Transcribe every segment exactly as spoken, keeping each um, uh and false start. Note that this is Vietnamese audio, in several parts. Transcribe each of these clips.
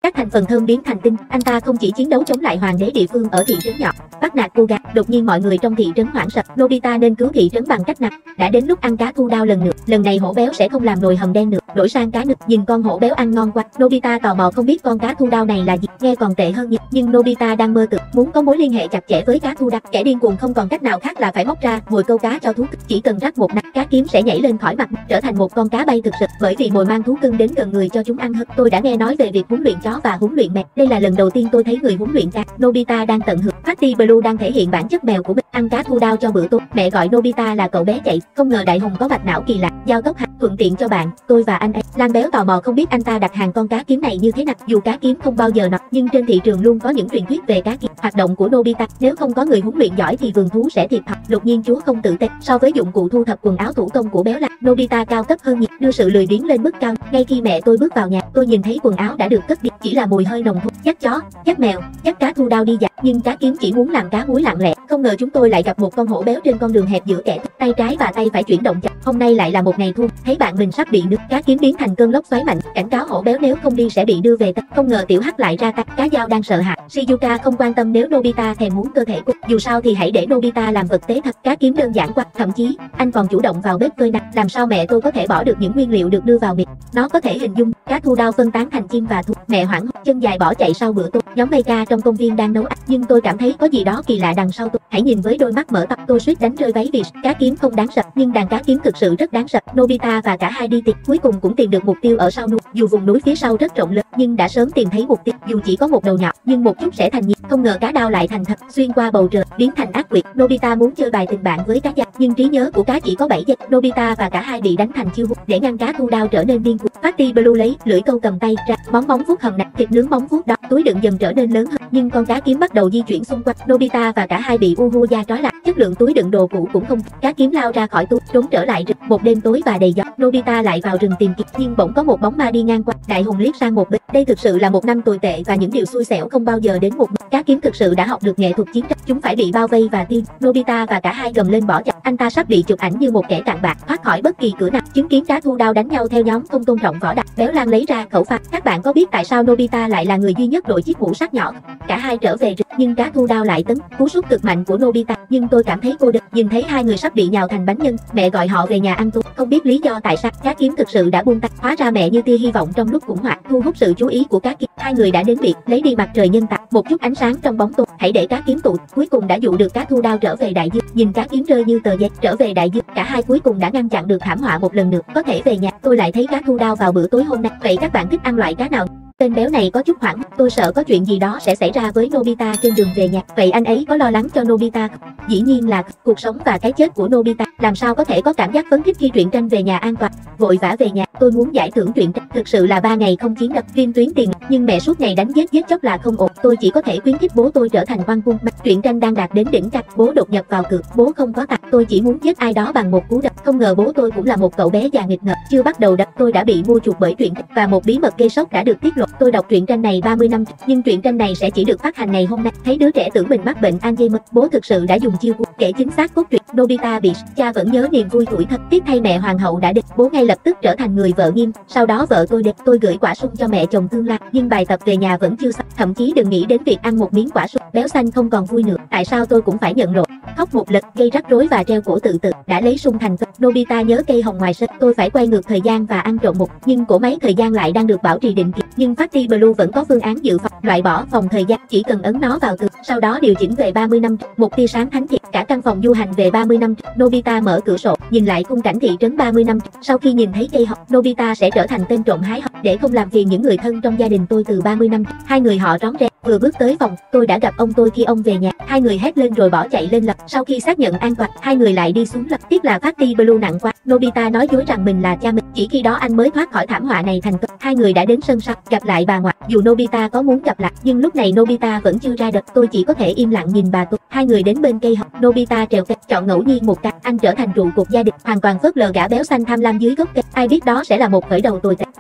các thành phần thơm biến thành tinh. Anh ta không chỉ chiến đấu chống lại hoàng đế địa phương ở thị trấn nhỏ, bắt nạt cô gái. Đột nhiên mọi người trong thị trấn hoảng sợ. Nobita nên cứu thị trấn bằng cách nào? Đã đến lúc ăn cá thu đao lần nữa. Lần này hổ béo sẽ không làm nồi hầm đen nữa, đổi sang cá nực. Nhìn con hổ béo ăn ngon quá. Nobita tò mò không biết con cá thu đao này là gì. Nghe còn tệ hơn nhiều. Nhưng Nobita đang mơ tưởng muốn có mối liên hệ chặt chẽ với cá thu đao. Kẻ điên cuồng không còn cách nào khác là phải móc ra mồi câu cá cho thú cưng. Chỉ cần rắc một nắp, cá kiếm sẽ nhảy lên khỏi mặt, trở thành một con cá bay thực sự. Bởi vì mồi mang thú cưng đến gần người cho chúng ăn hơn. Tôi đã nghe nói về việc huấn luyện chó và huấn luyện mèo. Đây là lần đầu tiên tôi thấy người huấn luyện cá. Nobita đang tận hưởng. Fatty Blue đang thể hiện bản chất mèo của mình. Ăn cá thu đao cho bữa tối. Mẹ gọi Nobita là cậu bé chạy. Không ngờ Đại Hùng có mạch não kỳ lạ, giao tốc hạt thuận tiện cho bạn, tôi và anh ấy. Lan béo tò mò không biết anh ta đặt hàng con cá kiếm này như thế nào. Dù cá kiếm không bao giờ nọ, nhưng trên thị trường luôn có những truyền thuyết về cá kiếm. Hoạt động của Nobita, nếu không có người huấn luyện giỏi thì vườn thú sẽ thiệt thòi. Đột nhiên chúa không tự tết. So với dụng cụ thu thập quần áo thủ công của béo Lan, Nobita cao cấp hơn nhiều, đưa sự lười biếng lên mức cao. Ngay khi mẹ tôi bước vào nhà, tôi nhìn thấy quần áo đã được cất đi, chỉ là mùi hơi nồng thôi. Dắt chó, dắt mèo, dắt cá thu đao đi dạo, nhưng cá kiếm chỉ muốn làm cá muối lặng lẽ. Không ngờ chúng tôi lại gặp một con hổ béo trên con đường hẹp giữa kẻ tay trái và tay phải chuyển động chậm. Hôm nay lại là một ngày thua, thấy bạn mình sắp bị nước. Cá kiếm biến thành cơn lốc xoáy mạnh, cảnh cáo hổ béo nếu không đi sẽ bị đưa về tập. Không ngờ tiểu hắc lại ra tay. Cá dao đang sợ hãi. Shizuka không quan tâm nếu Nobita thèm muốn cơ thể cô. Dù sao thì hãy để Nobita làm vật tế thật. Cá kiếm đơn giản quá, thậm chí anh còn chủ động vào bếp phơi nắng. Làm sao mẹ tôi có thể bỏ được những nguyên liệu được đưa vào miệng? Nó có thể hình dung cá thu đao phân tán thành chim và thu. Mẹ hoảng hốt, chân dài bỏ chạy sau bữa tối. Nhóm Meika trong công viên đang nấu ăn, nhưng tôi cảm thấy có gì đó kỳ lạ đằng sau tôi. Hãy nhìn với đôi mắt mở to, tôi suýt đánh rơi váy vì cá kiếm không đáng sợ, nhưng đàn cá kiếm thực sự rất đáng sợ. Nobita và cả hai đi tìm, cuối cùng cũng tìm được mục tiêu ở sau núi. Dù vùng núi phía sau rất rộng lớn, nhưng đã sớm tìm thấy mục tiêu. Dù chỉ có một đầu nhỏ, nhưng một chút sẽ thành nhiều. Không ngờ cá đao lại thành thật, xuyên qua bầu trời, biến thành ác quỷ. Nobita muốn chơi bài tình bạn với cá dao, nhưng trí nhớ của cá chỉ có bảy giây. Nobita và cả hai bị đánh thành chiêu hút. Để ngăn cá thu đao trở nên điên cuồng, Fatty Blue lấy lưỡi câu cầm tay ra, móng móng vuốt hầm nặng, thịt nướng móng vuốt đó, túi đựng dần trở nên lớn hơn. Nhưng con cá kiếm bắt đầu di chuyển xung quanh. Nobita và cả hai bị Uhu da trói lại. Chất lượng túi đựng đồ cũ cũng không. Cá kiếm lao ra khỏi túi, trốn trở lại rừng. Một đêm tối và đầy gió, Nobita lại vào rừng tìm kiếm, nhưng bỗng có một bóng ma đi ngang qua. Đại Hùng liếc sang một bên. Đây thực sự là một năm tồi tệ và những điều xui xẻo không bao giờ đến một mình. Cá kiếm thực sự đã học được nghệ thuật chiến tranh. Chúng phải bị bao vây và tiêu. Nobita và cả hai gầm lên bỏ chạy. Anh ta sắp bị chụp ảnh như một kẻ cặn bã, thoát khỏi bất kỳ cửa nào. Chứng kiến cá thu đao đánh nhau theo nhóm không tôn trọng võ đạo, béo Lan lấy ra khẩu phạt. Các bạn có biết tại sao Nobita lại là người duy nhất đội chiếc mũ sắt nhỏ? Cả hai trở về rừng, nhưng cá thu đao lại tấn. Cú sút cực mạnh của Nobita, nhưng tôi cảm thấy cô đơn. Nhìn thấy hai người sắp bị nhào thành bánh nhân, mẹ gọi họ về nhà ăn tối. Không biết lý do tại sao, cá kiếm thực sự đã buông tay. Hóa ra mẹ như tia hy vọng trong lúc khủng hoảng, thu hút sự chú ý của cá kiếm. Hai người đã đến biệt, lấy đi mặt trời nhân tạo, một chút ánh sáng trong bóng tối. Hãy để cá kiếm tụ. Cuối cùng đã dụ được cá thu đao trở về đại dương. Nhìn cá kiếm rơi như tờ giấy, trở về đại dương. Cả hai cuối cùng đã ngăn chặn được thảm họa một lần nữa. Có thể về nhà. Tôi lại thấy cá thu đao vào bữa tối hôm nay. Vậy các bạn thích ăn loại cá nào? Tên béo này có chút hoảng, tôi sợ có chuyện gì đó sẽ xảy ra với Nobita trên đường về nhà. Vậy anh ấy có lo lắng cho Nobita không? Dĩ nhiên là cuộc sống và cái chết của Nobita. Làm sao có thể có cảm giác phấn khích khi truyện tranh về nhà an toàn. Vội vã về nhà, tôi muốn giải thưởng truyện tranh. Thực sự là ba ngày không chiến đập, phim tuyến tiền, nhưng mẹ suốt ngày đánh giết giết chóc là không ổn. Tôi chỉ có thể khuyến khích bố tôi trở thành quan quân. Truyện tranh đang đạt đến đỉnh cao, bố đột nhập vào cửa, bố không có tặc, tôi chỉ muốn giết ai đó bằng một cú đập. Không ngờ bố tôi cũng là một cậu bé già nghịch ngợm, chưa bắt đầu đập tôi đã bị mua chuộc bởi truyện tranh. Và một bí mật gây sốc đã được tiết lộ. Tôi đọc truyện tranh này ba mươi năm, nhưng truyện tranh này sẽ chỉ được phát hành ngày hôm nay. Thấy đứa trẻ tưởng mình mắc bệnh Alzheimer, bố thực sự đã dùng chiêu kể chính xác cốt truyện. Nobita bị cha vẫn nhớ niềm vui tuổi thật. Tiếc thay mẹ hoàng hậu đã đi, bố ngay lập tức trở thành người vợ nghiêm. Sau đó vợ tôi đẹp, tôi gửi quả sung cho mẹ chồng tương lai, nhưng bài tập về nhà vẫn chưa xong. Thậm chí đừng nghĩ đến việc ăn một miếng quả sung. Béo xanh không còn vui nữa. Tại sao tôi cũng phải nhận lỗi? Khóc một lần, gây rắc rối và treo cổ tự tử. Đã lấy sung thành công. Nobita nhớ cây hồng ngoài sân. Tôi phải quay ngược thời gian và ăn trộm một, nhưng cổ máy thời gian lại đang được bảo trì định kỳ. Nhưng Fatty Blue vẫn có phương án dự phòng, loại bỏ phòng thời gian, chỉ cần ấn nó vào tường, sau đó điều chỉnh về ba mươi năm. Một tia sáng thánh thiện, cả căn phòng du hành về ba mươi năm. Nobita mở cửa sổ, nhìn lại khung cảnh thị trấn ba mươi năm. Sau khi nhìn thấy cây hồng, Nobita sẽ trở thành tên trộm hái hồng để không làm phiền những người thân trong gia đình tôi từ ba mươi năm. Hai người họ rón rén, vừa bước tới phòng, tôi đã gặp ông tôi khi ông về nhà. Hai người hét lên rồi bỏ chạy lên lầu. Sau khi xác nhận an toàn, hai người lại đi xuống lầu. Tiếc là Fatty Blue nặng quá. Nobita nói dối rằng mình là cha mình. Chỉ khi đó anh mới thoát khỏi thảm họa này thành công. Hai người đã đến sân sau, gặp lại bà ngoại. Dù Nobita có muốn gặp lại, nhưng lúc này Nobita vẫn chưa ra đợt. Tôi chỉ có thể im lặng nhìn bà tôi. Hai người đến bên cây hồng. Nobita trèo cây, chọn ngẫu nhiên một cái. Anh trở thành trụ cột gia đình, hoàn toàn phớt lờ gã béo xanh tham lam dưới gốc cây. Ai biết đó sẽ là một khởi đầu tồi tệ.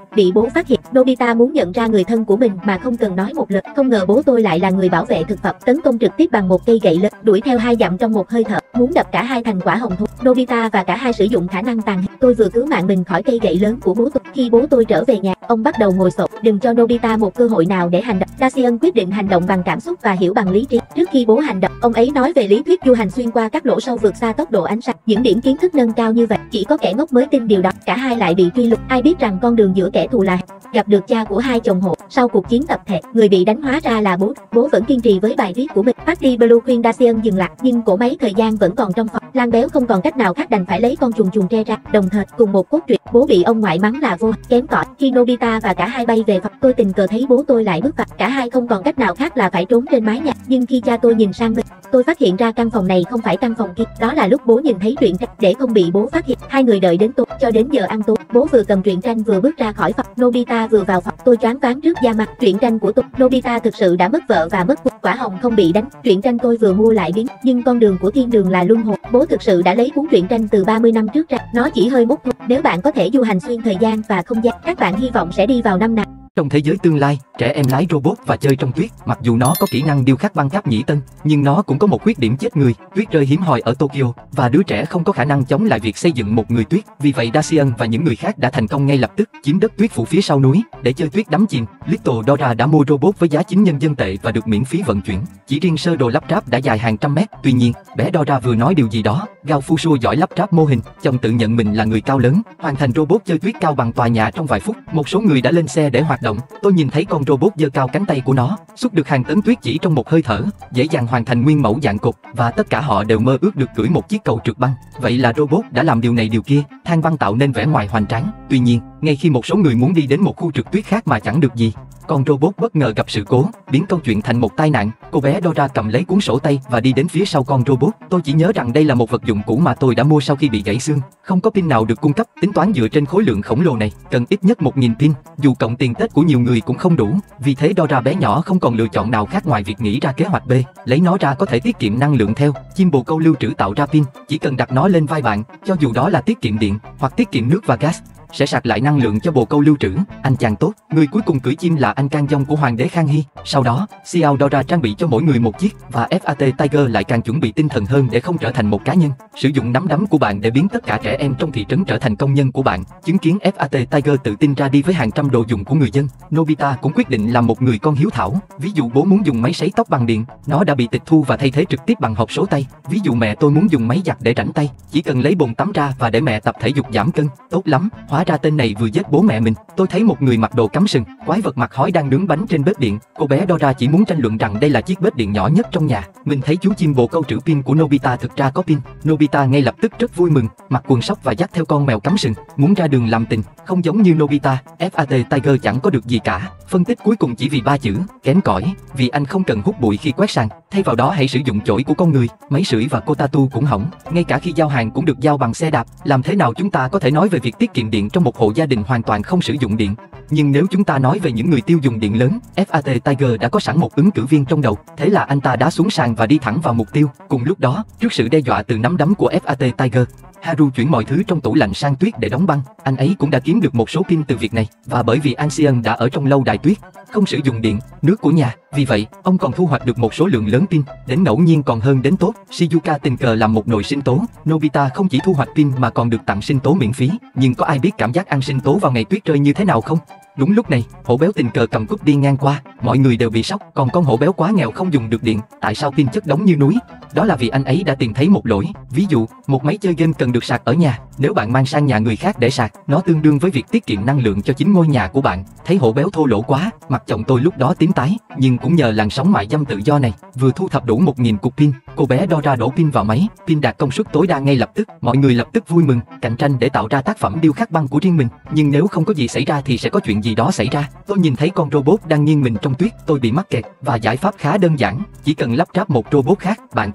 bị bố phát hiện. Nobita muốn nhận ra người thân của mình mà không cần nói một lời. Không ngờ bố tôi lại là người bảo vệ thực vật, tấn công trực tiếp bằng một cây gậy lớn, đuổi theo hai dặm trong một hơi thở, muốn đập cả hai thành quả hồng thụ. Nobita và cả hai sử dụng khả năng tàn. Tôi vừa cứu mạng mình khỏi cây gậy lớn của bố tôi. Khi bố tôi trở về nhà, ông bắt đầu ngồi xổm, đừng cho Nobita một cơ hội nào để hành động. Dacian quyết định hành động bằng cảm xúc và hiểu bằng lý trí. Trước khi bố hành động, ông ấy nói về lý thuyết du hành xuyên qua các lỗ sâu vượt xa tốc độ ánh sáng. Những điểm kiến thức nâng cao như vậy, chỉ có kẻ ngốc mới tin điều đó. Cả hai lại bị truy lùng. Ai biết rằng con đường giữa kẻ thù là gặp được cha của hai chồng hộ. Sau cuộc chiến tập thể, người bị đánh hóa ra là bố. Bố vẫn kiên trì với bài viết của mình. Party Blue khuyên Dacian dừng lại, nhưng cỗ máy thời gian vẫn còn trong phòng. Lan béo không còn cách nào khác đành phải lấy con chuồn chuồn tre ra. Đồng thời, cùng một cốt truyện, bố bị ông ngoại mắng là vô kém cỏi. Khi Nobita và cả hai bay về phòng, tôi tình cờ thấy bố tôi lại bước vào. Cả hai không còn cách nào khác là phải trốn trên mái nhà. Nhưng khi cha tôi nhìn sang bên, tôi phát hiện ra căn phòng này không phải căn phòng kia. Đó là lúc bố nhìn thấy truyện tranh. Để không bị bố phát hiện, hai người đợi đến tối, cho đến giờ ăn tối. Bố vừa cầm truyện tranh vừa bước ra khỏi phòng. Nobita vừa vào phòng. Tôi choáng váng trước da mặt. Truyện tranh của tôi. Nobita thực sự đã mất vợ và mất cuộc. Quả hồng không bị đánh. Truyện tranh tôi vừa mua lại biến, nhưng con đường của thiên đường là luân hồi. Bố thực sự đã lấy cuốn truyện tranh từ ba mươi năm trước ra. Nó chỉ hơi mốc thôi. Nếu bạn có thể du hành xuyên thời gian và không gian, các bạn hy vọng sẽ đi vào năm nào? Trong thế giới tương lai, trẻ em lái robot và chơi trong tuyết. Mặc dù nó có kỹ năng điêu khắc băng cáp nhĩ tân, nhưng nó cũng có một khuyết điểm chết người. Tuyết rơi hiếm hoi ở Tokyo, và đứa trẻ không có khả năng chống lại việc xây dựng một người tuyết. Vì vậy Dacian và những người khác đã thành công ngay lập tức chiếm đất tuyết phủ phía sau núi để chơi tuyết đắm chìm. Little Dora đã mua robot với giá chín nhân dân tệ và được miễn phí vận chuyển. Chỉ riêng sơ đồ lắp ráp đã dài hàng trăm mét. Tuy nhiên, bé Dora vừa nói điều gì đó. Gao Fusuo giỏi lắp ráp mô hình, chồng tự nhận mình là người cao lớn, hoàn thành robot chơi tuyết cao bằng tòa nhà trong vài phút. Một số người đã lên xe để hoạt động. Tôi nhìn thấy con robot giơ cao cánh tay của nó, xúc được hàng tấn tuyết chỉ trong một hơi thở, dễ dàng hoàn thành nguyên mẫu dạng cục, và tất cả họ đều mơ ước được cưỡi một chiếc cầu trượt băng. Vậy là robot đã làm điều này điều kia, than băng tạo nên vẻ ngoài hoành tráng. Tuy nhiên, ngay khi một số người muốn đi đến một khu trượt tuyết khác mà chẳng được gì, con robot bất ngờ gặp sự cố, biến câu chuyện thành một tai nạn. Cô bé Dora cầm lấy cuốn sổ tay và đi đến phía sau con robot. Tôi chỉ nhớ rằng đây là một vật dụng cũ mà tôi đã mua sau khi bị gãy xương. Không có pin nào được cung cấp, tính toán dựa trên khối lượng khổng lồ này, cần ít nhất một nghìn pin. Dù cộng tiền Tết của nhiều người cũng không đủ. Vì thế Dora bé nhỏ không còn lựa chọn nào khác ngoài việc nghĩ ra kế hoạch B. Lấy nó ra có thể tiết kiệm năng lượng theo. Chim bồ câu lưu trữ tạo ra pin, chỉ cần đặt nó lên vai bạn, cho dù đó là tiết kiệm điện hoặc tiết kiệm nước và gas, sẽ sạc lại năng lượng cho bồ câu lưu trữ. Anh chàng tốt. Người cuối cùng cưỡi chim là anh Can Dông của hoàng đế Khang Hy. Sau đó, Xiao Dora trang bị cho mỗi người một chiếc, và ép a tê Tiger lại càng chuẩn bị tinh thần hơn để không trở thành một cá nhân. Sử dụng nắm đấm của bạn để biến tất cả trẻ em trong thị trấn trở thành công nhân của bạn. Chứng kiến ép a tê Tiger tự tin ra đi với hàng trăm đồ dùng của người dân, Nobita cũng quyết định làm một người con hiếu thảo. Ví dụ bố muốn dùng máy sấy tóc bằng điện, nó đã bị tịch thu và thay thế trực tiếp bằng hộp số tay. Ví dụ mẹ tôi muốn dùng máy giặt để rảnh tay, chỉ cần lấy bồn tắm ra và để mẹ tập thể dục giảm cân. Tốt lắm, hóa ra tên này vừa giết bố mẹ mình. Tôi thấy một người mặc đồ cắm sừng, quái vật mặt hói đang nướng bánh trên bếp điện. Cô bé Dora chỉ muốn tranh luận rằng đây là chiếc bếp điện nhỏ nhất trong nhà. Mình thấy chú chim bồ câu trữ pin của Nobita thực ra có pin. Nobita ngay lập tức rất vui mừng, mặc quần sóc và dắt theo con mèo cắm sừng, muốn ra đường làm tình. Không giống như Nobita, ép a tê Tiger chẳng có được gì cả. Phân tích cuối cùng chỉ vì ba chữ, kém cỏi. Vì anh không cần hút bụi khi quét sàn, thay vào đó hãy sử dụng chổi của con người. Máy sưởi và Kotatsu cũng hỏng, ngay cả khi giao hàng cũng được giao bằng xe đạp. Làm thế nào chúng ta có thể nói về việc tiết kiệm điện trong một hộ gia đình hoàn toàn không sử dụng điện? Nhưng nếu chúng ta nói về những người tiêu dùng điện lớn, ép a tê Tiger đã có sẵn một ứng cử viên trong đầu. Thế là anh ta đá xuống sàn và đi thẳng vào mục tiêu. Cùng lúc đó, trước sự đe dọa từ nắm đấm của ép a tê Tiger, Haru chuyển mọi thứ trong tủ lạnh sang tuyết để đóng băng. Anh ấy cũng đã kiếm được một số pin từ việc này. Và bởi vì Ancien đã ở trong lâu đài tuyết, không sử dụng điện, nước của nhà, vì vậy, ông còn thu hoạch được một số lượng lớn pin. Đến ngẫu nhiên còn hơn đến tốt. Shizuka tình cờ làm một nồi sinh tố. Nobita không chỉ thu hoạch pin mà còn được tặng sinh tố miễn phí. Nhưng có ai biết cảm giác ăn sinh tố vào ngày tuyết rơi như thế nào không? Đúng lúc này, hổ béo tình cờ cầm cúp đi ngang qua. Mọi người đều bị sốc. Còn con hổ béo quá nghèo không dùng được điện. Tại sao pin chất đống như núi? Đó là vì anh ấy đã tìm thấy một lỗi. Ví dụ, một máy chơi game cần được sạc ở nhà. Nếu bạn mang sang nhà người khác để sạc, nó tương đương với việc tiết kiệm năng lượng cho chính ngôi nhà của bạn. Thấy hổ béo thô lỗ quá, mặt chồng tôi lúc đó tím tái. Nhưng cũng nhờ làn sóng mại dâm tự do này, vừa thu thập đủ một nghìn cục pin, cô bé Dora đổ pin vào máy, pin đạt công suất tối đa ngay lập tức. Mọi người lập tức vui mừng, cạnh tranh để tạo ra tác phẩm điêu khắc băng của riêng mình. Nhưng nếu không có gì xảy ra thì sẽ có chuyện gì đó xảy ra. Tôi nhìn thấy con robot đang nghiêng mình trong tuyết, tôi bị mắc kẹt và giải pháp khá đơn giản, chỉ cần lắp ráp một robot khác, bạn có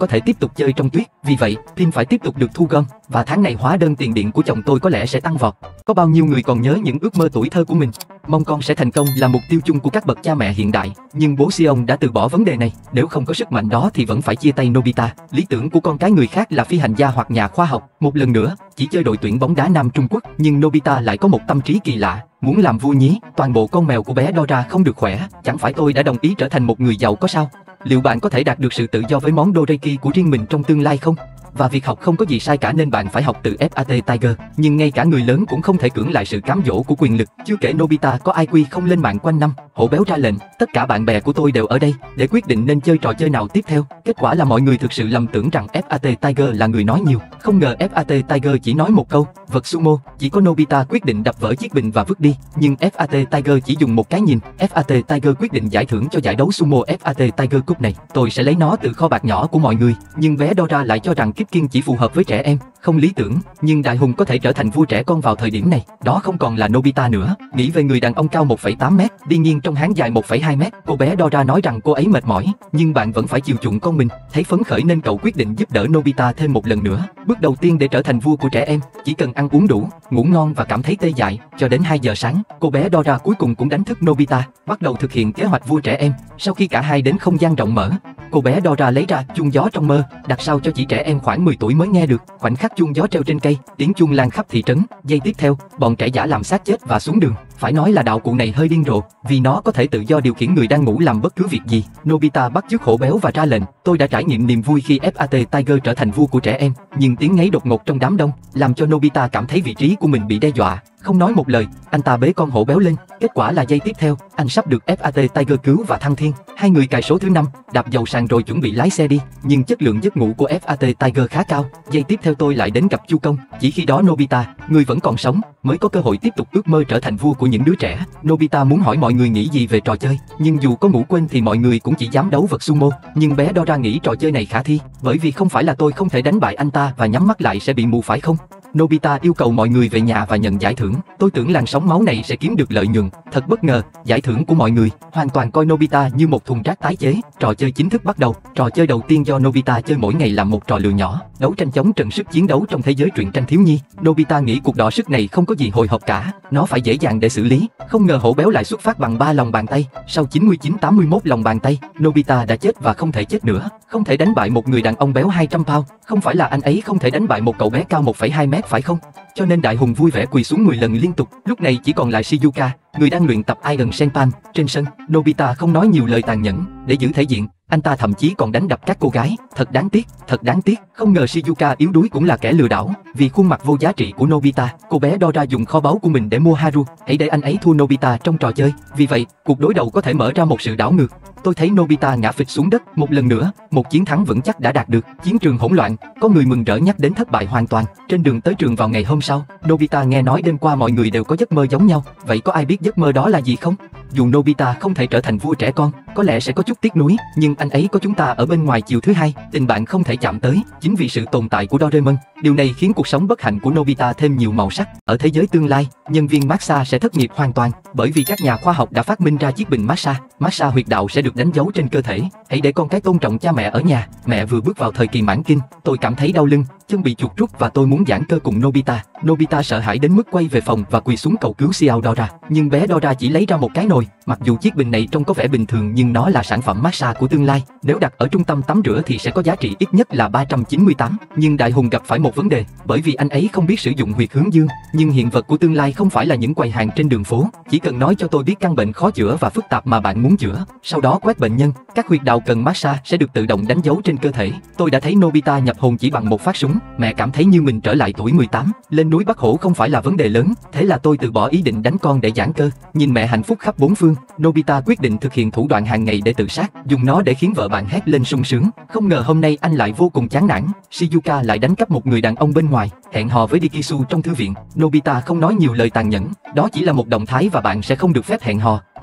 có thể tiếp tục chơi trong tuyết. Vì vậy, pin phải tiếp tục được thu gom, và tháng này hóa đơn tiền điện của chồng tôi có lẽ sẽ tăng vọt. Có bao nhiêu người còn nhớ những ước mơ tuổi thơ của mình? Mong con sẽ thành công là mục tiêu chung của các bậc cha mẹ hiện đại, nhưng bố Sion đã từ bỏ vấn đề này. Nếu không có sức mạnh đó thì vẫn phải chia tay Nobita. Lý tưởng của con cái người khác là phi hành gia hoặc nhà khoa học. Một lần nữa, chỉ chơi đội tuyển bóng đá nam Trung Quốc, nhưng Nobita lại có một tâm trí kỳ lạ, muốn làm vua nhí. Toàn bộ con mèo của bé Dora không được khỏe, chẳng phải tôi đã đồng ý trở thành một người giàu có sao? Liệu bạn có thể đạt được sự tự do với món Doreiki của riêng mình trong tương lai không? Và việc học không có gì sai cả nên bạn phải học từ ép a tê Tiger. Nhưng ngay cả người lớn cũng không thể cưỡng lại sự cám dỗ của quyền lực. Chưa kể Nobita có i kiu không lên mạng quanh năm. Hổ béo ra lệnh, tất cả bạn bè của tôi đều ở đây để quyết định nên chơi trò chơi nào tiếp theo. Kết quả là mọi người thực sự lầm tưởng rằng ép a tê Tiger là người nói nhiều. Không ngờ ép a tê Tiger chỉ nói một câu, vật sumo. Chỉ có Nobita quyết định đập vỡ chiếc bình và vứt đi. Nhưng ép a tê Tiger chỉ dùng một cái nhìn. ép a tê Tiger quyết định giải thưởng cho giải đấu sumo ép a tê Tiger Cup này. Tôi sẽ lấy nó từ kho bạc nhỏ của mọi người. Nhưng bé Dora lại cho rằng Kipking chỉ phù hợp với trẻ em, không lý tưởng. Nhưng Đại Hùng có thể trở thành vua trẻ con vào thời điểm này. Đó không còn là Nobita nữa. Nghĩ về người đàn ông cao một phẩy tám mét, điên nhiên trong háng dài một phẩy hai mét. Cô bé Dora nói rằng cô ấy mệt mỏi, nhưng bạn vẫn phải chiều chuộng con mình. Thấy phấn khởi nên cậu quyết định giúp đỡ Nobita thêm một lần nữa. Bước đầu tiên để trở thành vua của trẻ em, chỉ cần ăn uống đủ, ngủ ngon và cảm thấy tê dại. Cho đến hai giờ sáng, cô bé Dora cuối cùng cũng đánh thức Nobita, bắt đầu thực hiện kế hoạch vua trẻ em. Sau khi cả hai đến không gian rộng mở, cô bé Dora lấy ra chuông gió trong mơ, đặt sao cho chỉ trẻ em khoảng mười tuổi mới nghe được. Khoảnh khắc chuông gió treo trên cây, tiếng chuông lan khắp thị trấn. Giây tiếp theo, bọn trẻ giả làm xác chết và xuống đường. Phải nói là đạo cụ này hơi điên rồ, vì nó có thể tự do điều khiển người đang ngủ làm bất cứ việc gì. Nobita bắt chước hổ béo và ra lệnh. Tôi đã trải nghiệm niềm vui khi ép a tê Tiger trở thành vua của trẻ em, nhưng tiếng ngáy đột ngột trong đám đông làm cho Nobita cảm thấy vị trí của mình bị đe dọa. Không nói một lời, anh ta bế con hổ béo lên. Kết quả là giây tiếp theo, anh sắp được ép a tê Tiger cứu và thăng thiên. Hai người cài số thứ năm, đạp dầu sàn rồi chuẩn bị lái xe đi. Nhưng chất lượng giấc ngủ của ép a tê Tiger khá cao. Giây tiếp theo tôi lại đến gặp Chu Công. Chỉ khi đó Nobita, người vẫn còn sống, mới có cơ hội tiếp tục ước mơ trở thành vua của những đứa trẻ. Nobita muốn hỏi mọi người nghĩ gì về trò chơi, nhưng dù có ngủ quên thì mọi người cũng chỉ dám đấu vật sumo. Nhưng bé Dora nghĩ trò chơi này khả thi, bởi vì không phải là tôi không thể đánh bại anh ta và nhắm mắt lại sẽ bị mù phải không? Nobita yêu cầu mọi người về nhà và nhận giải thưởng. Tôi tưởng làn sóng máu này sẽ kiếm được lợi nhuận. Thật bất ngờ, giải thưởng của mọi người hoàn toàn coi Nobita như một thùng rác tái chế. Trò chơi chính thức bắt đầu. Trò chơi đầu tiên do Nobita chơi mỗi ngày là một trò lừa nhỏ, đấu tranh chống trận sức chiến đấu trong thế giới truyện tranh thiếu nhi. Nobita nghĩ cuộc đọ sức này không có gì hồi hộp cả, nó phải dễ dàng để xử lý. Không ngờ hổ béo lại xuất phát bằng ba lòng bàn tay. Sau chín mươi chín tám mươi mốt lòng bàn tay, Nobita đã chết và không thể chết nữa. Không thể đánh bại một người đàn ông béo hai trăm pound. Không phải là anh ấy không thể đánh bại một cậu bé cao một phẩy hai mét phải không? Cho nên Đại Hùng vui vẻ quỳ xuống mười lần liên tục. Lúc này chỉ còn lại Shizuka, người đang luyện tập Iron Senpan. Trên sân, Nobita không nói nhiều lời tàn nhẫn. Để giữ thể diện, anh ta thậm chí còn đánh đập các cô gái. Thật đáng tiếc, thật đáng tiếc. Không ngờ Shizuka yếu đuối cũng là kẻ lừa đảo. Vì khuôn mặt vô giá trị của Nobita, cô bé Dora dùng kho báu của mình để mua Haru. Hãy để anh ấy thua Nobita trong trò chơi. Vì vậy, cuộc đối đầu có thể mở ra một sự đảo ngược. Tôi thấy Nobita ngã phịch xuống đất. Một lần nữa, một chiến thắng vững chắc đã đạt được. Chiến trường hỗn loạn, có người mừng rỡ nhắc đến thất bại hoàn toàn. Trên đường tới trường vào ngày hôm sau, Nobita nghe nói đêm qua mọi người đều có giấc mơ giống nhau. Vậy có ai biết giấc mơ đó là gì không? Dù Nobita không thể trở thành vua trẻ con, có lẽ sẽ có chút tiếc nuối, nhưng anh ấy có chúng ta ở bên ngoài chiều thứ hai, tình bạn không thể chạm tới. Chính vì sự tồn tại của Doraemon, điều này khiến cuộc sống bất hạnh của Nobita thêm nhiều màu sắc. Ở thế giới tương lai, nhân viên massage sẽ thất nghiệp hoàn toàn, bởi vì các nhà khoa học đã phát minh ra chiếc bình massage. Massage huyệt đạo sẽ được đánh dấu trên cơ thể. Hãy để con cái tôn trọng cha mẹ ở nhà. Mẹ vừa bước vào thời kỳ mãn kinh, tôi cảm thấy đau lưng, chân bị chuột rút và tôi muốn giãn cơ cùng Nobita. Nobita sợ hãi đến mức quay về phòng và quỳ xuống cầu cứu Xiao Dora. Nhưng bé Dora chỉ lấy ra một cái nồi. Mặc dù chiếc bình này trông có vẻ bình thường nhưng nó là sản phẩm massage của tương lai. Nếu đặt ở trung tâm tắm rửa thì sẽ có giá trị ít nhất là ba trăm chín mươi tám. Nhưng Đại Hùng gặp phải một vấn đề, bởi vì anh ấy không biết sử dụng huyệt hướng dương. Nhưng hiện vật của tương lai không phải là những quầy hàng trên đường phố. Chỉ cần nói cho tôi biết căn bệnh khó chữa và phức tạp mà bạn muốn chữa, sau đó quét bệnh nhân, các huyệt đạo cần massage sẽ được tự động đánh dấu trên cơ thể. Tôi đã thấy Nobita nhập hồn chỉ bằng một phát súng. Mẹ cảm thấy như mình trở lại tuổi mười tám. Lên núi bắt hổ không phải là vấn đề lớn, thế là tôi từ bỏ ý định đánh con để giãn cơ. Nhìn mẹ hạnh phúc khắp bốn phương, Nobita quyết định thực hiện thủ đoạn hàng ngày để tự sát, dùng nó để khiến vợ bạn hét lên sung sướng. Không ngờ hôm nay anh lại vô cùng chán nản. Shizuka lại đánh cắp một người đàn ông bên ngoài, hẹn hò với Dikisu trong thư viện. Nobita không nói nhiều lời tàn nhẫn, đó chỉ là một động thái và bạn sẽ không được phép hẹn hò.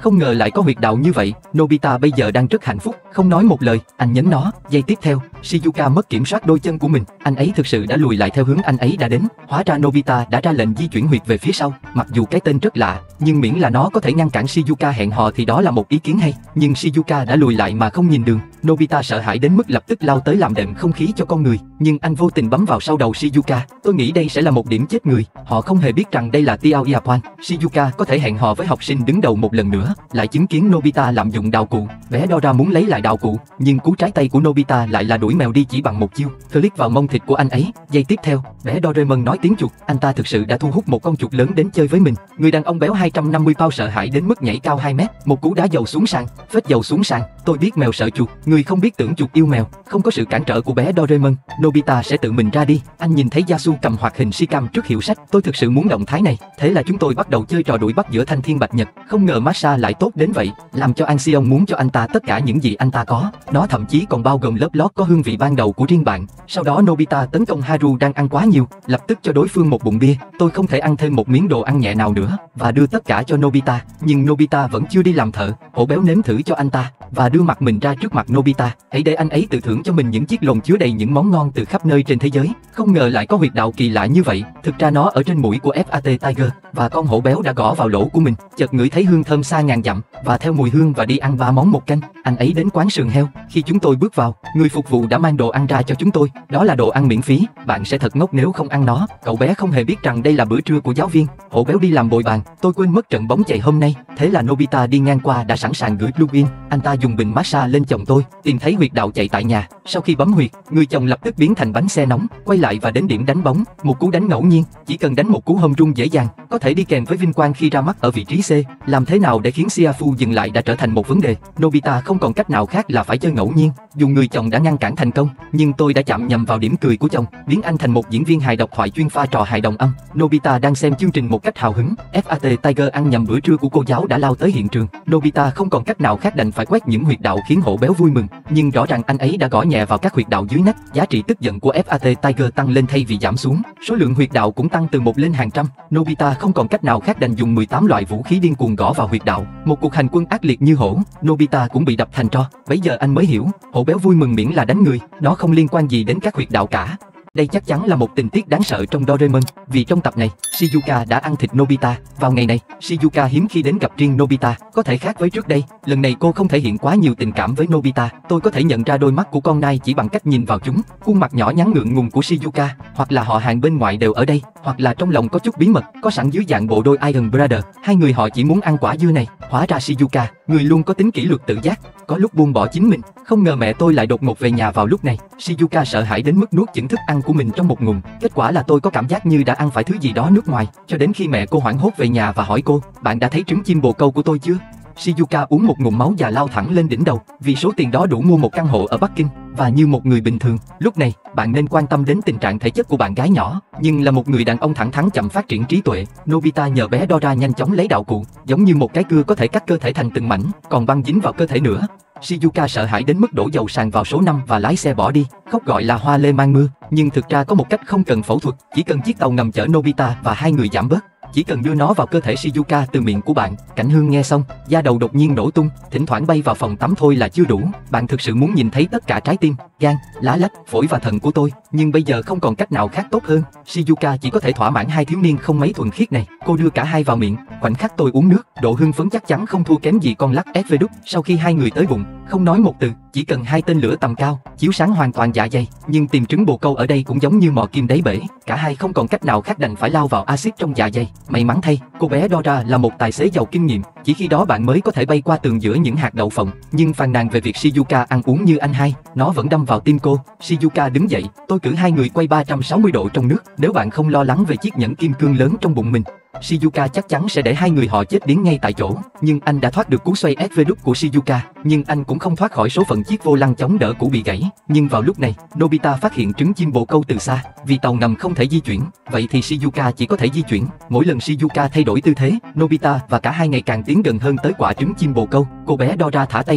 không ngờ lại có huyệt đạo như vậy. Nobita bây giờ đang rất hạnh phúc, không nói một lời, anh nhấn nó. Giây tiếp theo, Shizuka mất kiểm soát đôi chân của mình, anh ấy thực sự đã lùi lại theo hướng anh ấy đã đến. Hóa ra Nobita đã ra lệnh di chuyển huyệt về phía sau. Mặc dù cái tên rất lạ, nhưng miễn là nó có thể ngăn cản Shizuka hẹn hò thì đó là một ý kiến hay. Nhưng Shizuka đã lùi lại mà không nhìn đường. Nobita sợ hãi đến mức lập tức lao tới làm đệm không khí cho con người, nhưng anh vô tình bấm vào sau đầu Shizuka. Tôi nghĩ đây sẽ là một điểm chết người. Họ không hề biết rằng đây là Tiao Iapan. Shizuka có thể hẹn hò với học sinh đứng đầu một lần nữa, lại chứng kiến Nobita lạm dụng đạo cụ. Bé Dora muốn lấy lại đạo cụ, nhưng cú trái tay của Nobita lại là đuổi mèo đi chỉ bằng một chiêu, click vào mông thịt của anh ấy. Giây tiếp theo, bé Doraemon nói tiếng chuột. Anh ta thực sự đã thu hút một con chuột lớn đến chơi với mình. Người đàn ông béo hai trăm năm mươi pound sợ hãi đến mức nhảy cao hai mét, một cú đá dầu xuống sàn, phết dầu xuống sàn. Tôi biết mèo sợ chuột, người không biết tưởng chuột yêu mèo. Không có sự cản trở của bé Doraemon, Nobita sẽ tự mình ra đi. Anh nhìn thấy Yasu cầm hoạt hình Shikam trước hiệu sách. Tôi thực sự muốn động thái này, thế là chúng tôi bắt đầu chơi trò đuổi bắt giữa thanh thiên bạch nhật. Không ngờ Masha lại tốt đến vậy, làm cho Anxion muốn cho anh ta tất cả những gì anh ta có. Nó thậm chí còn bao gồm lớp lót có hương vị ban đầu của riêng bạn. Sau đó Nobita tấn công Haru đang ăn quá nhiều, lập tức cho đối phương một bụng bia. Tôi không thể ăn thêm một miếng đồ ăn nhẹ nào nữa và đưa tất cả cho Nobita, nhưng Nobita vẫn chưa đi làm thợ. Hổ béo nếm thử cho anh ta và đưa mặt mình ra trước mặt Nobita. Hãy để anh ấy tự thưởng cho mình những chiếc lồng chứa đầy những món ngon từ khắp nơi trên thế giới. Không ngờ lại có huyệt đạo kỳ lạ như vậy. Thực ra nó ở trên mũi của ép a tê Tiger và con hổ béo đã gõ vào lỗ của mình. Chợt ngửi thấy hương thơm xa ngàn dặm và theo mùi hương và đi ăn ba món một canh. Anh ấy đến quán sườn heo. Khi chúng tôi bước vào, người phục vụ đã mang đồ ăn ra cho chúng tôi. Đó là đồ ăn miễn phí. Bạn sẽ thật ngốc nếu không ăn nó. Cậu bé không hề biết rằng đây là bữa trưa của giáo viên. Hổ béo đi làm bồi bàn. Tôi quên mất trận bóng chày hôm nay. Thế là Nobita đi ngang qua đã sẵn sàng gửi plug-in. Anh ta dùng bình massage lên chồng tôi, tìm thấy huyệt đạo chạy tại nhà. Sau khi bấm huyệt, người chồng lập tức biến thành bánh xe nóng, quay lại và đến điểm đánh bóng. Một cú đánh ngẫu nhiên, chỉ cần đánh một cú home run dễ dàng, có thể đi kèm với vinh quang khi ra mắt ở vị trí C. Làm thế nào để khiến Siafu dừng lại đã trở thành một vấn đề. Nobita không còn cách nào khác là phải chơi ngẫu nhiên. Dù người chồng đã ngăn cản thành công, nhưng tôi đã chạm nhầm vào điểm cười của chồng, biến anh thành một diễn viên hài độc thoại chuyên pha trò hài đồng âm. Nobita đang xem chương trình một cách hào hứng. ép a tê Tiger ăn nhầm bữa trưa của cô giáo đã lao tới hiện trường. Nobita không còn cách nào khác đành phải quét những huyệt đạo khiến hổ béo vui mừng, nhưng rõ ràng anh ấy đã gõ nhẹ vào các huyệt đạo dưới nách. Giá trị tức giận của ép a tê Tiger tăng lên thay vì giảm xuống. Số lượng huyệt đạo cũng tăng từ một lên hàng trăm. Nobita không còn cách nào khác đành dùng mười tám loại vũ khí điên cuồng gõ vào huyệt đạo. Một cuộc hành quân ác liệt như hổ, Nobita cũng bị đập thành tro. Bấy giờ anh mới hiểu, hổ béo vui mừng miễn là đánh người, nó không liên quan gì đến các huyệt đạo cả. Đây chắc chắn là một tình tiết đáng sợ trong Doraemon, vì trong tập này, Shizuka đã ăn thịt Nobita. Vào ngày này, Shizuka hiếm khi đến gặp riêng Nobita, có thể khác với trước đây. Lần này cô không thể hiện quá nhiều tình cảm với Nobita. Tôi có thể nhận ra đôi mắt của con nai chỉ bằng cách nhìn vào chúng. Khuôn mặt nhỏ nhắn ngượng ngùng của Shizuka, hoặc là họ hàng bên ngoại đều ở đây, hoặc là trong lòng có chút bí mật, có sẵn dưới dạng bộ đôi Iron Brother. Hai người họ chỉ muốn ăn quả dưa này. Hóa ra Shizuka, người luôn có tính kỷ luật tự giác, có lúc buông bỏ chính mình. Không ngờ mẹ tôi lại đột ngột về nhà vào lúc này. Shizuka sợ hãi đến mức nuốt chửng thức ăn của mình trong một ngụm. Kết quả là tôi có cảm giác như đã ăn phải thứ gì đó nước ngoài, cho đến khi mẹ cô hoảng hốt về nhà và hỏi cô: "Bạn đã thấy trứng chim bồ câu của tôi chưa?" Shizuka uống một ngụm máu và lao thẳng lên đỉnh đầu, vì số tiền đó đủ mua một căn hộ ở Bắc Kinh. Và như một người bình thường, lúc này, bạn nên quan tâm đến tình trạng thể chất của bạn gái nhỏ, nhưng là một người đàn ông thẳng thắn chậm phát triển trí tuệ. Nobita nhờ bé Dora nhanh chóng lấy đạo cụ, giống như một cái cưa có thể cắt cơ thể thành từng mảnh, còn băng dính vào cơ thể nữa. Shizuka sợ hãi đến mức đổ dầu sàn vào số năm và lái xe bỏ đi, khóc gọi là hoa lê mang mưa. Nhưng thực ra có một cách không cần phẫu thuật, chỉ cần chiếc tàu ngầm chở Nobita và hai người giảm bớt. Chỉ cần đưa nó vào cơ thể Shizuka từ miệng của bạn. Cảnh Hương nghe xong, da đầu đột nhiên nổ tung, thỉnh thoảng bay vào phòng tắm thôi là chưa đủ. Bạn thực sự muốn nhìn thấy tất cả trái tim, gan, lá lách, phổi và thận của tôi, nhưng bây giờ không còn cách nào khác tốt hơn. Shizuka chỉ có thể thỏa mãn hai thiếu niên không mấy thuần khiết này. Cô đưa cả hai vào miệng, khoảnh khắc tôi uống nước, độ hưng phấn chắc chắn không thua kém gì con lắc ét vê đúc. Sau khi hai người tới bụng, không nói một từ, chỉ cần hai tên lửa tầm cao, chiếu sáng hoàn toàn dạ dày. Nhưng tìm trứng bồ câu ở đây cũng giống như mò kim đáy bể, cả hai không còn cách nào khác đành phải lao vào axit trong dạ dày. May mắn thay, cô bé Dora là một tài xế giàu kinh nghiệm, chỉ khi đó bạn mới có thể bay qua tường giữa những hạt đậu phộng. Nhưng phàn nàn về việc Shizuka ăn uống như anh hai, nó vẫn đâm vào tim cô. Shizuka đứng dậy, tôi cử hai người quay ba trăm sáu mươi độ trong nước. Nếu bạn không lo lắng về chiếc nhẫn kim cương lớn trong bụng mình, Shizuka chắc chắn sẽ để hai người họ chết điếng ngay tại chỗ. Nhưng anh đã thoát được cú xoay ét vê đúc của Shizuka, nhưng anh cũng không thoát khỏi số phận chiếc vô lăng chống đỡ cũ bị gãy. Nhưng vào lúc này, Nobita phát hiện trứng chim bồ câu từ xa. Vì tàu ngầm không thể di chuyển, vậy thì Shizuka chỉ có thể di chuyển. Mỗi lần Shizuka thay đổi tư thế, Nobita và cả hai ngày càng tiến gần hơn tới quả trứng chim bồ câu. Cô bé Dora thả tay ra,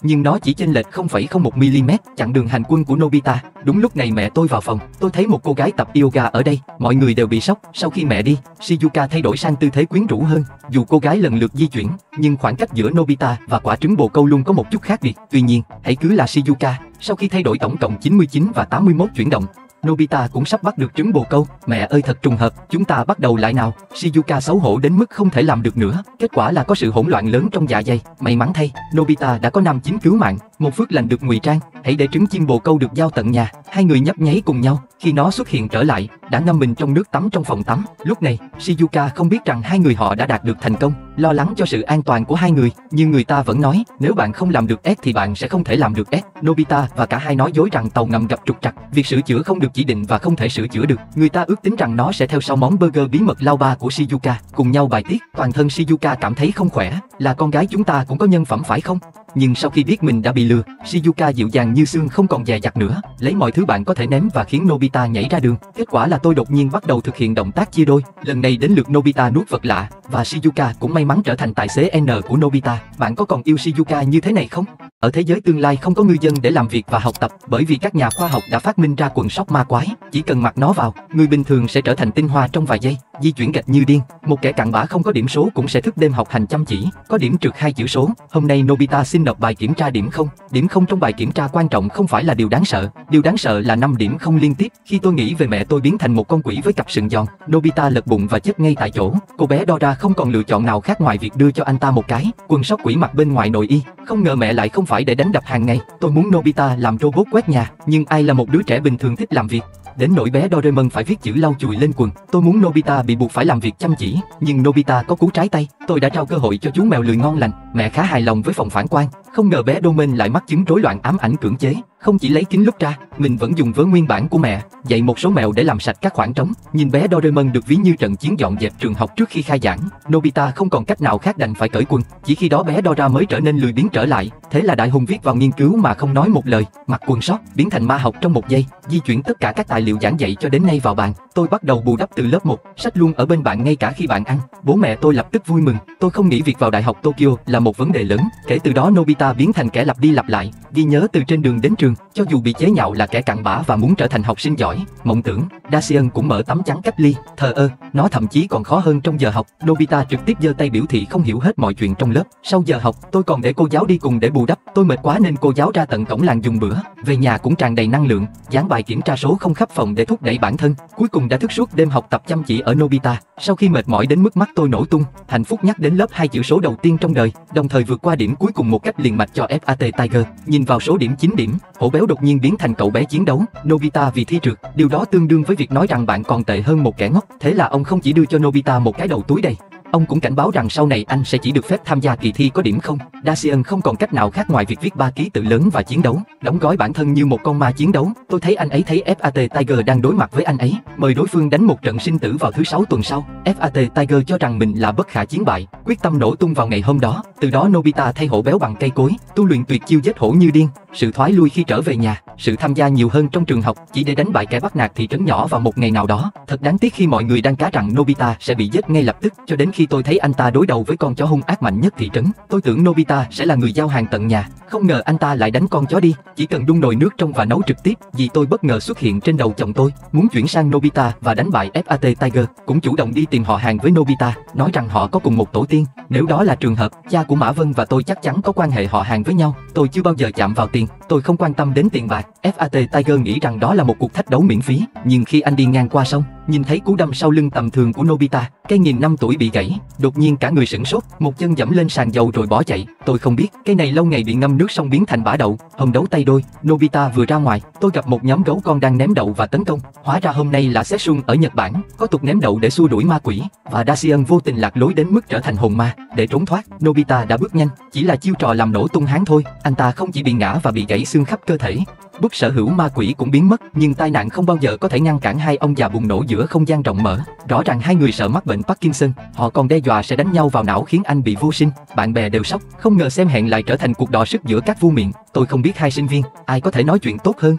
nhưng nó chỉ chênh lệch không phẩy không một mi-li-mét chặng đường hành quân của Nobita. Đúng lúc này mẹ tôi vào phòng, tôi thấy một cô gái tập yoga ở đây, mọi người đều bị sốc. Sau khi mẹ đi, Shizuka thay đổi sang tư thế quyến rũ hơn. Dù cô gái lần lượt di chuyển, nhưng khoảng cách giữa Nobita và quả trứng bồ câu luôn có một chút khác biệt. Tuy nhiên, hãy cứ là Shizuka, sau khi thay đổi tổng cộng chín mươi chín và tám mươi mốt chuyển động, Nobita cũng sắp bắt được trứng bồ câu. Mẹ ơi thật trùng hợp, chúng ta bắt đầu lại nào. Shizuka xấu hổ đến mức không thể làm được nữa. Kết quả là có sự hỗn loạn lớn trong dạ dày. May mắn thay, Nobita đã có nam chính cứu mạng. Một phước lành được ngụy trang. Hãy để trứng chim bồ câu được giao tận nhà. Hai người nhấp nháy cùng nhau. Khi nó xuất hiện trở lại, đã ngâm mình trong nước tắm trong phòng tắm. Lúc này, Shizuka không biết rằng hai người họ đã đạt được thành công. Lo lắng cho sự an toàn của hai người, nhưng người ta vẫn nói, nếu bạn không làm được S thì bạn sẽ không thể làm được S. Nobita và cả hai nói dối rằng tàu ngầm gặp trục trặc, việc sửa chữa không được chỉ định và không thể sửa chữa được. Người ta ước tính rằng nó sẽ theo sau món burger bí mật lao ba của Shizuka. Cùng nhau bài tiết, toàn thân Shizuka cảm thấy không khỏe. Là con gái chúng ta cũng có nhân phẩm phải không? Nhưng sau khi biết mình đã bị lừa, Shizuka dịu dàng như xương không còn dè dặt nữa, lấy mọi thứ bạn có thể ném và khiến Nobita nhảy ra đường. Kết quả là tôi đột nhiên bắt đầu thực hiện động tác chia đôi. Lần này đến lượt Nobita nuốt vật lạ, và Shizuka cũng may mắn trở thành tài xế N của Nobita. Bạn có còn yêu Shizuka như thế này không? Ở thế giới tương lai không có ngư dân để làm việc và học tập, bởi vì các nhà khoa học đã phát minh ra quần sóc ma quái. Chỉ cần mặc nó vào, người bình thường sẽ trở thành tinh hoa trong vài giây, di chuyển gạch như điên. Một kẻ cặn bã không có điểm số cũng sẽ thức đêm học hành chăm chỉ, có điểm trượt hai chữ số. Hôm nay Nobita xin nộp bài kiểm tra điểm không. Điểm không trong bài kiểm tra quan trọng không phải là điều đáng sợ, điều đáng sợ là năm điểm không liên tiếp. Khi tôi nghĩ về mẹ tôi biến thành một con quỷ với cặp sừng giòn, Nobita lật bụng và chết ngay tại chỗ. Cô bé Dora không còn lựa chọn nào khác ngoài việc đưa cho anh ta một cái quần sóc quỷ mặc bên ngoài nội y. Không ngờ mẹ lại không phải để đánh đập hàng ngày. Tôi muốn Nobita làm robot quét nhà, nhưng ai là một đứa trẻ bình thường thích làm việc? Đến nỗi bé Doraemon phải viết chữ lau chùi lên quần. Tôi muốn Nobita bị buộc phải làm việc chăm chỉ, nhưng Nobita có cú trái tay. Tôi đã trao cơ hội cho chú mèo lười ngon lành. Mẹ khá hài lòng với phòng phản quang. Không ngờ bé Doraemon lại mắc chứng rối loạn ám ảnh cưỡng chế. Không chỉ lấy kính lúc ra, mình vẫn dùng vớ nguyên bản của mẹ, dạy một số mẹo để làm sạch các khoảng trống. Nhìn bé Doraemon được ví như trận chiến dọn dẹp trường học trước khi khai giảng. Nobita không còn cách nào khác đành phải cởi quần. Chỉ khi đó bé Dora mới trở nên lười biếng trở lại. Thế là đại hùng viết vào nghiên cứu mà không nói một lời, mặc quần sót, biến thành ma học trong một giây, di chuyển tất cả các tài liệu giảng dạy cho đến nay vào bàn. Tôi bắt đầu bù đắp từ lớp một, sách luôn ở bên bạn ngay cả khi bạn ăn. Bố mẹ tôi lập tức vui mừng. Tôi không nghĩ việc vào đại học Tokyo là một vấn đề lớn. Kể từ đó Nobita biến thành kẻ lặp đi lặp lại, ghi nhớ từ trên đường đến trường, cho dù bị chế nhạo là kẻ cặn bã và muốn trở thành học sinh giỏi. Mộng tưởng, Dacian cũng mở tấm chắn cách ly. Thờ ơ, nó thậm chí còn khó hơn trong giờ học. Nobita trực tiếp giơ tay biểu thị không hiểu hết mọi chuyện trong lớp. Sau giờ học, tôi còn để cô giáo đi cùng để bù đắp. Tôi mệt quá nên cô giáo ra tận cổng làng dùng bữa. Về nhà cũng tràn đầy năng lượng, dán bài kiểm tra số không khắp phòng để thúc đẩy bản thân. Cuối cùng đã thức suốt đêm học tập chăm chỉ ở Nobita. Sau khi mệt mỏi đến mức mắt tôi nổ tung, hạnh phúc nhắc đến lớp hai chữ số đầu tiên trong đời, đồng thời vượt qua điểm cuối cùng một cách liền mạch cho ép a tê Tiger. Nhìn vào số điểm chín điểm, hổ béo đột nhiên biến thành cậu bé chiến đấu. Nobita vì thi trượt, điều đó tương đương với việc nói rằng bạn còn tệ hơn một kẻ ngốc. Thế là ông không chỉ đưa cho Nobita một cái đầu túi đầy, ông cũng cảnh báo rằng sau này anh sẽ chỉ được phép tham gia kỳ thi có điểm không. Dacian không còn cách nào khác ngoài việc viết ba ký tự lớn và chiến đấu, đóng gói bản thân như một con ma chiến đấu. Tôi thấy anh ấy thấy ép a tê Tiger đang đối mặt với anh ấy, mời đối phương đánh một trận sinh tử vào thứ sáu tuần sau. ép a tê Tiger cho rằng mình là bất khả chiến bại, quyết tâm nổ tung vào ngày hôm đó. Từ đó Nobita thay hổ béo bằng cây cối, tu luyện tuyệt chiêu giết hổ như điên. Sự thoái lui khi trở về nhà, sự tham gia nhiều hơn trong trường học, chỉ để đánh bại kẻ bắt nạt thị trấn nhỏ vào một ngày nào đó. Thật đáng tiếc khi mọi người đang cá rằng Nobita sẽ bị giết ngay lập tức, cho đến khi tôi thấy anh ta đối đầu với con chó hung ác mạnh nhất thị trấn. Tôi tưởng Nobita sẽ là người giao hàng tận nhà, không ngờ anh ta lại đánh con chó đi, chỉ cần đun nồi nước trong và nấu trực tiếp. Vì tôi bất ngờ xuất hiện trên đầu chồng tôi, muốn chuyển sang Nobita và đánh bại ép a tê Tiger, cũng chủ động đi tìm họ hàng với Nobita, nói rằng họ có cùng một tổ tiên. Nếu đó là trường hợp, cha của Mã Vân và tôi chắc chắn có quan hệ họ hàng với nhau. Tôi chưa bao giờ chạm vào tiền, tôi không quan tâm đến tiền bạc. ép a tê Tiger nghĩ rằng đó là một cuộc thách đấu miễn phí, nhưng khi anh đi ngang qua sông, nhìn thấy cú đâm sau lưng tầm thường của Nobita, cây nghìn năm tuổi bị gãy, đột nhiên cả người sửng sốt, một chân dẫm lên sàn dầu rồi bỏ chạy. Tôi không biết, cây này lâu ngày bị ngâm nước sông biến thành bã đậu. Hôm đấu tay đôi, Nobita vừa ra ngoài, tôi gặp một nhóm gấu con đang ném đậu và tấn công. Hóa ra hôm nay là Session ở Nhật Bản, có tục ném đậu để xua đuổi ma quỷ, và Dacian vô tình lạc lối đến mức trở thành hồn ma. Để trốn thoát, Nobita đã bước nhanh, chỉ là chiêu trò làm nổ tung háng thôi. Anh ta không chỉ bị ngã và bị gãy xương khắp cơ thể, bút sở hữu ma quỷ cũng biến mất, nhưng tai nạn không bao giờ có thể ngăn cản hai ông già bùng nổ giữa không gian rộng mở. Rõ ràng hai người sợ mắc bệnh Parkinson, họ còn đe dọa sẽ đánh nhau vào não khiến anh bị vô sinh. Bạn bè đều sốc, không ngờ xem hẹn lại trở thành cuộc đọ sức giữa các vua miệng. Tôi không biết hai sinh viên, ai có thể nói chuyện tốt hơn.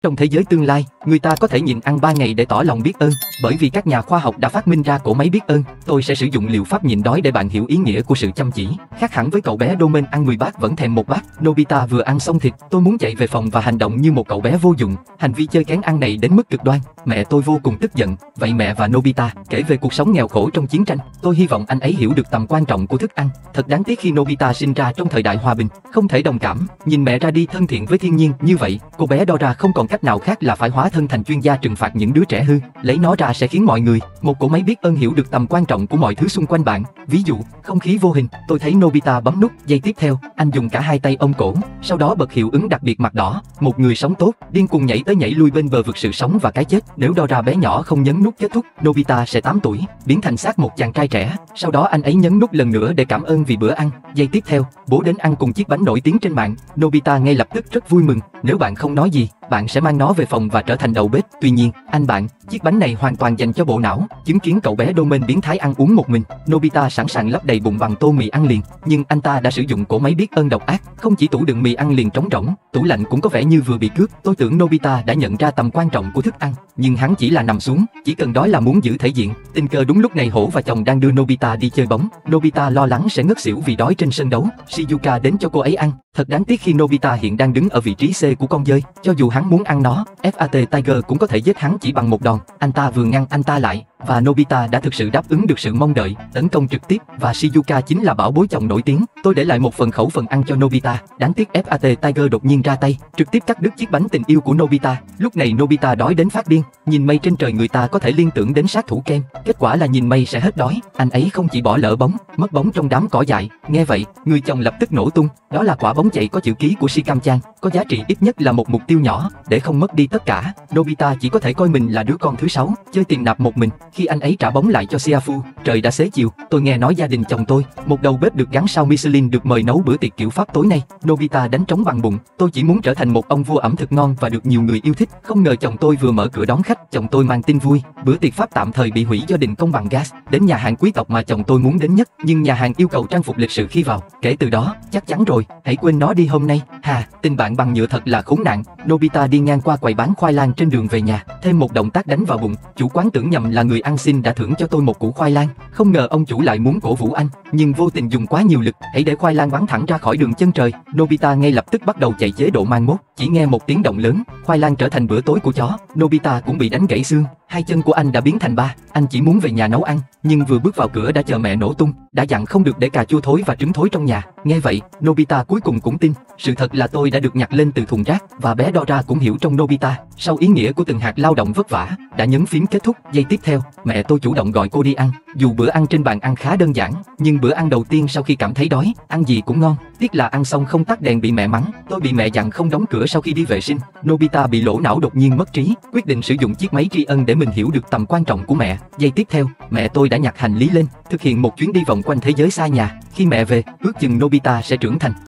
Trong thế giới tương lai, người ta có thể nhịn ăn ba ngày để tỏ lòng biết ơn, bởi vì các nhà khoa học đã phát minh ra cỗ máy biết ơn. Tôi sẽ sử dụng liệu pháp nhịn đói để bạn hiểu ý nghĩa của sự chăm chỉ. Khác hẳn với cậu bé Domen ăn mười bát vẫn thèm một bát, Nobita vừa ăn xong thịt, tôi muốn chạy về phòng và hành động như một cậu bé vô dụng. Hành vi chơi kén ăn này đến mức cực đoan. Mẹ tôi vô cùng tức giận. Vậy mẹ và Nobita kể về cuộc sống nghèo khổ trong chiến tranh. Tôi hy vọng anh ấy hiểu được tầm quan trọng của thức ăn. Thật đáng tiếc khi Nobita sinh ra trong thời đại hòa bình, không thể đồng cảm. Nhìn mẹ ra đi thân thiện với thiên nhiên như vậy, cô bé Dora không còn cách nào khác là phải hóa thân thành chuyên gia trừng phạt những đứa trẻ hư. Lấy nó ra sẽ khiến mọi người, một cỗ máy biết ơn hiểu được tầm quan trọng của mọi thứ xung quanh bạn. Ví dụ, không khí vô hình. Tôi thấy Nobita bấm nút. Giây tiếp theo, anh dùng cả hai tay ôm cổ, sau đó bật hiệu ứng đặc biệt mặt đỏ. Một người sống tốt, điên cuồng nhảy tới nhảy lui bên bờ vực sự sống và cái chết. Nếu Dora bé nhỏ không nhấn nút kết thúc, Nobita sẽ tám tuổi, biến thành xác một chàng trai trẻ. Sau đó anh ấy nhấn nút lần nữa để cảm ơn vì bữa ăn. Giây tiếp theo, bố đến ăn cùng chiếc bánh nổi tiếng trên mạng. Nobita ngay lập tức rất vui mừng. Nếu bạn không nói gì, bạn sẽ mang nó về phòng và trở thành đầu bếp. Tuy nhiên, anh bạn, chiếc bánh này hoàn toàn dành cho bộ não. Chứng kiến cậu bé Domen biến thái ăn uống một mình, Nobita sẵn sàng lấp đầy bụng bằng tô mì ăn liền. Nhưng anh ta đã sử dụng cỗ máy biết ơn độc ác. Không chỉ tủ đựng mì ăn liền trống rỗng, tủ lạnh cũng có vẻ như vừa bị cướp. Tôi tưởng Nobita đã nhận ra tầm quan trọng của thức ăn, nhưng hắn chỉ là nằm xuống, chỉ cần đói là muốn giữ thể diện. Tình cờ đúng lúc này Hổ và chồng đang đưa Nobita đi chơi bóng. Nobita lo lắng sẽ ngất xỉu vì đói trên sân đấu. Shizuka đến cho cô ấy ăn. Thật đáng tiếc khi Nobita hiện đang đứng ở vị trí C của con dơi. Cho dù hắn muốn ăn nó, Fat Tiger cũng có thể giết hắn chỉ bằng một đòn. Anh ta vừa ngăn anh ta lại, và Nobita đã thực sự đáp ứng được sự mong đợi, tấn công trực tiếp, và Shizuka chính là bảo bối chồng nổi tiếng. Tôi để lại một phần khẩu phần ăn cho Nobita. Đáng tiếc Fat Tiger đột nhiên ra tay, trực tiếp cắt đứt chiếc bánh tình yêu của Nobita. Lúc này Nobita đói đến phát điên. Nhìn mây trên trời người ta có thể liên tưởng đến sát thủ Ken. Kết quả là nhìn mây sẽ hết đói. Anh ấy không chỉ bỏ lỡ bóng, mất bóng trong đám cỏ dại. Nghe vậy, người chồng lập tức nổ tung. Đó là quả bóng chạy có chữ ký của Shikam-chan, có giá trị ít nhất là một mục tiêu nhỏ. Để không mất đi tất cả, Nobita chỉ có thể coi mình là đứa con thứ sáu, chơi tiền nạp một mình. Khi anh ấy trả bóng lại cho Siafu, trời đã xế chiều. Tôi nghe nói gia đình chồng tôi, một đầu bếp được gắn sao Michelin, được mời nấu bữa tiệc kiểu Pháp tối nay. Nobita đánh trống bằng bụng. Tôi chỉ muốn trở thành một ông vua ẩm thực ngon và được nhiều người yêu thích. Không ngờ chồng tôi vừa mở cửa đón khách, chồng tôi mang tin vui. Bữa tiệc Pháp tạm thời bị hủy do đình công bằng gas. Đến nhà hàng quý tộc mà chồng tôi muốn đến nhất, nhưng nhà hàng yêu cầu trang phục lịch sự khi vào. Kể từ đó, chắc chắn rồi, hãy quên nó đi hôm nay. Hà, tình bạn bằng nhựa thật là khốn nạn. Nobita đi ngang qua quầy bán khoai lang trên đường về nhà, thêm một động tác đánh vào bụng. Chủ quán tưởng nhầm là người ăn xin đã thưởng cho tôi một củ khoai lang. Không ngờ ông chủ lại muốn cổ vũ anh, nhưng vô tình dùng quá nhiều lực. Hãy để khoai lang bắn thẳng ra khỏi đường chân trời. Nobita ngay lập tức bắt đầu chạy chế độ mang mốt. Chỉ nghe một tiếng động lớn, khoai lang trở thành bữa tối của chó. Nobita cũng bị đánh gãy xương. Hai chân của anh đã biến thành ba. Anh chỉ muốn về nhà nấu ăn, nhưng vừa bước vào cửa đã chờ mẹ nổ tung. Đã dặn không được để cà chua thối và trứng thối trong nhà. Nghe vậy, Nobita cuối cùng cũng tin. Sự thật là tôi đã được nhặt lên từ thùng rác, và bé Dora cũng hiểu trong Nobita. Sau ý nghĩa của từng hạt lao động vất vả, đã nhấn phím kết thúc. Giây tiếp theo, mẹ tôi chủ động gọi cô đi ăn. Dù bữa ăn trên bàn ăn khá đơn giản, nhưng bữa ăn đầu tiên sau khi cảm thấy đói, ăn gì cũng ngon. Tiếc là ăn xong không tắt đèn bị mẹ mắng. Tôi bị mẹ dặn không đóng cửa sau khi đi vệ sinh. Nobita bị lỗ não đột nhiên mất trí, quyết định sử dụng chiếc máy tri ân để mình hiểu được tầm quan trọng của mẹ. Giây tiếp theo, mẹ tôi đã nhặt hành lý lên, thực hiện một chuyến đi vòng quanh thế giới xa nhà. Khi mẹ về, ước chừng Nobita sẽ trưởng thành.